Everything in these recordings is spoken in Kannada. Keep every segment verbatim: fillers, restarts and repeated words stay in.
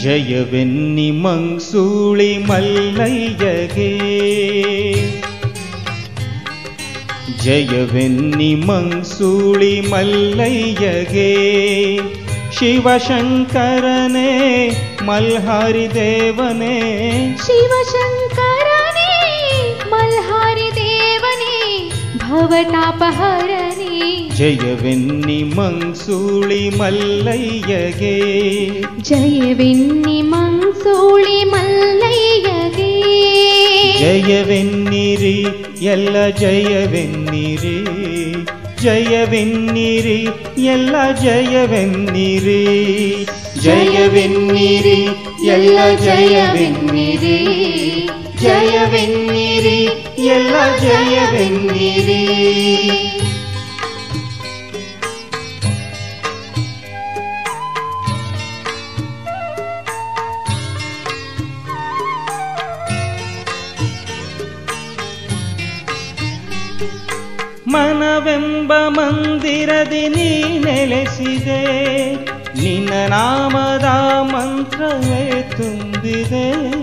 ಜಯವೆನ್ನಿ ಮಂಸೂಳಿ ಮಲ್ಲಯ್ಯಗೆ, ಜಯವೆನ್ನಿ ಮಂಸೂಳಿ ಮಲ್ಲಯ್ಯಗೆ. ಶಿವಶಂಕರನೇ ಮಲ್ಹಾರಿ ದೇವನೇ, ಶಿವಶಂಕರನೇ ಮಲ್ಹಾರಿ ದೇವನೇ ಭವತಾಪಹರನೇ. ಜಯವೆನ್ನಿ ಮಂಸೂಳಿ ಮಲ್ಲಯ್ಯಗೆ, ಜಯವೆನ್ನಿ ಮಂಸೂಳಿ ಮಲ್ಲಯ್ಯಗೆ. ಜಯವೆನ್ನಿರಿ ಎಲ್ಲ ಜಯವೆನ್ನಿರಿ, ಜಯವೆನ್ನಿರಿ ಎಲ್ಲ ಜಯವೆನ್ನಿರಿ, ಜಯವೆನ್ನಿರಿ ಎಲ್ಲ ಜಯವೆನ್ನಿರಿ, ಜಯವೆನ್ನಿರಿ ಎಲ್ಲ ಜಯವೆನ್ನಿರಿ. ಮನವೆಂಬ ಮಂದಿರದಿ ನೀ ನೆಲೆಸಿದೆ, ನಿನ್ನ ನಾಮದ ಮಂತ್ರವೇ ತುಂಬಿದೆ.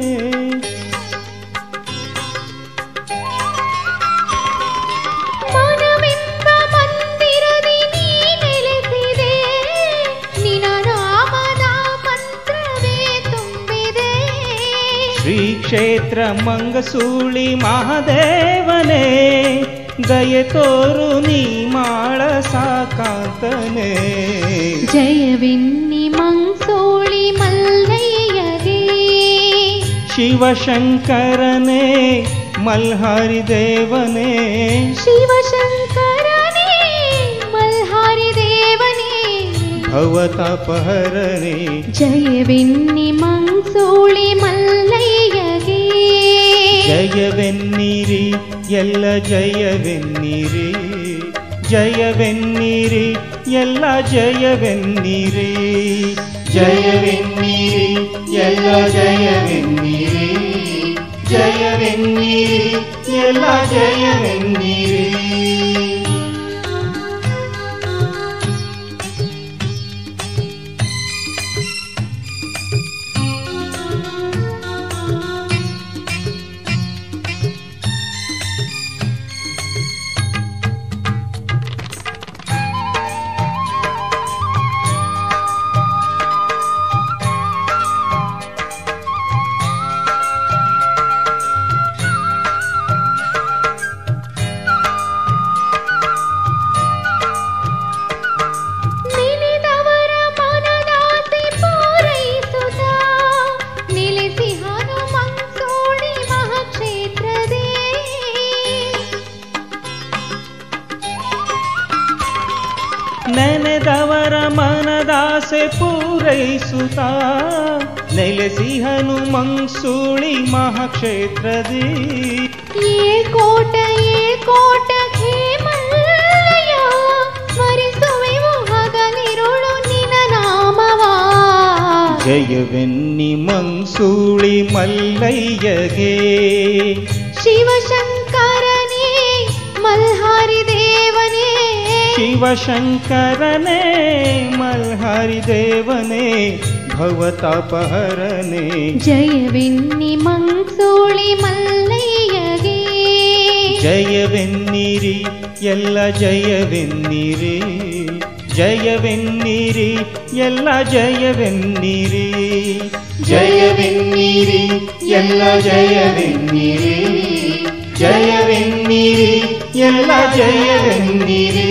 ಮನವೆಂಬ ಮಂದಿರದಿ ನೀ ನೆಲೆಸಿದೆ, ನಿನ್ನ ನಾಮದ ಮಂತ್ರವೇ ತುಂಬಿದೆ. ಶ್ರೀ ಕ್ಷೇತ್ರ ಮಂಗಸೂಳಿ ಮಹಾದೇವನೇ, ದಯೆ ತೋರು ನೀ ಮಾಳ ಸಾಕಾಂತನೇ. ಜಯವೆನ್ನಿ ಮಂಸೂಳಿ ಮಲ್ಲಯ್ಯಗೆ, ಶಿವಶಂಕರನೇ ಮಲ್ಹಾರಿ ದೇವನೇ, ಶಿವಶಂಕರನೇ ಮಲ್ಹಾರಿ ದೇವನೇ ಭವತಾಪಹರನೇ. ಜಯವೆನ್ನಿ ಮಂಸೂಳಿ ಮಲ್ಲಯ್ಯಗೆ, ಜಯವೆನ್ನಿರಿ ಎಲ್ಲ ಜಯವೆನ್ನಿರಿ, ಜಯವೆನ್ನಿರಿ ಎಲ್ಲ ಜಯವೆನ್ನಿರಿ, ಜಯವೆನ್ನಿರಿ ಎಲ್ಲ ಜಯವೆನ್ನಿರಿ, ಜಯವೆನ್ನಿರಿ ಎಲ್ಲ ಜಯವೆನ್ನಿರಿ. ನೆನೆದವರ ಮನದಾಸೆ ಪೂರೈಸುತ್ತ ನೆಲೆಸಿಹನು ಮಂಸೂಳಿ ಮಹಾಕ್ಷೇತ್ರದಿ. ಏಳ್ಕೋಟ ಏಳ್ಕೋಟ ಹೇಮಲ್ಲಯ ಸ್ಮರಿಸುವೆವು ಹಗಲಿರುಳು ನಿನ್ನ ನಾಮವಾ. ಜಯವೆನ್ನಿ ಮಂಸೂಳಿ ಮಲ್ಲಯ್ಯಗೆ, ಶಿವಶಂಕರನೇ ಮಲ್ಹಾರಿ ದೇವನೇ, ಶಿವಶಂಕರನೇ ಮಲ್ಹಾರಿ ದೇವನೇ ಭವತಾಪಹರನೇ. ಜಯವೆನ್ನಿ ಮಂಸೂಳಿ ಮಲ್ಲಯ್ಯಗೆ, ಜಯವೆನ್ನಿರಿ ಎಲ್ಲ ಜಯವೆನ್ನಿರಿ, ಜಯವೆನ್ನಿರಿ ಎಲ್ಲ ಜಯವೆನ್ನಿರಿ, ಜಯವೆನ್ನಿರಿ ಎಲ್ಲ ಜಯವೆನ್ನಿರಿ, ಜಯವೆನ್ನಿರಿ ಎಲ್ಲ ಜಯವೆನ್ನಿರಿ.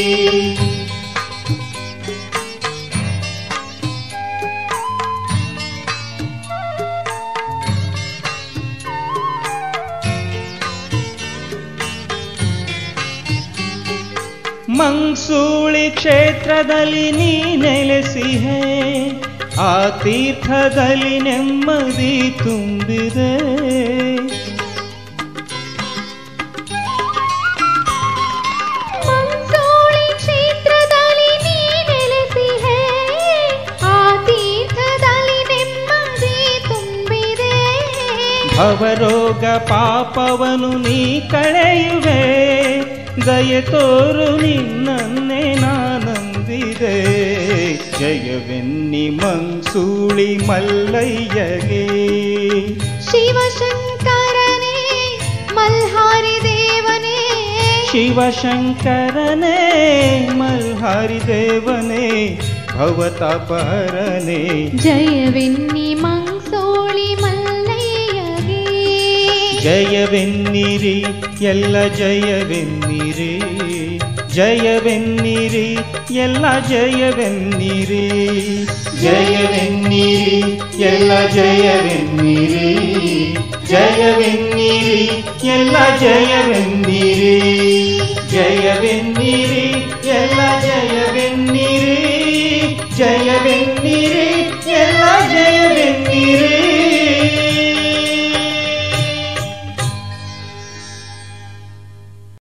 ಮಂಸೂಳಿ ಕ್ಷೇತ್ರದಲ್ಲಿ ನೀ ನೆಲೆಸಿಹೆ, ಆ ತೀರ್ಥದಲ್ಲಿ ನೆಮ್ಮದಿ ತುಂಬಿದೆ. ಮಂಸೂಳಿ ಕ್ಷೇತ್ರದಲ್ಲಿ ನೀ ನೆಲೆಸಿಹೆ, ಆ ತೀರ್ಥದಲ್ಲಿ ನೆಮ್ಮದಿ ತುಂಬಿದೆ. ಭವರೋಗ ಪಾಪವನು ನೀ ಕಳೆಯುವೆ, ದಯೆ ತೋರು ನಿನ್ನನ್ನೇ ನಾನಂದಿ ಹರಿಸಿದೆ ಜಯವೆನ್ನಿ ಮಂಸೂಳಿ ಮಲ್ಲಯ್ಯಗೆ. ಶಿವಶಂಕರನೇ ಮಲ್ಹಾರಿ ದೇವನೇ ಶಿವಶಂಕರನೇ ಮಲ್ಹಾರಿ ದೇವನೇ ಭವತಾಪಹರನೇ ಜಯವೆನ್ನಿ ಮಂಸೂಳಿ ಮಲ್ಲಯ್ಯಗೆ. ಜಯವೆನ್ನಿರಿ ಎಲ್ಲ ಜಯವೆನ್ನಿರಿ ಜಯವೆನ್ನಿರಿ ಎಲ್ಲ ಜಯವೆನ್ನಿರಿ ಜಯವೆನ್ನಿರಿ ಎಲ್ಲ ಜಯವೆನ್ನಿರಿ ಜಯವೆನ್ನಿರಿ ಎಲ್ಲ ಜಯವೆನ್ನಿರಿ ಜಯವೆನ್ನಿರಿ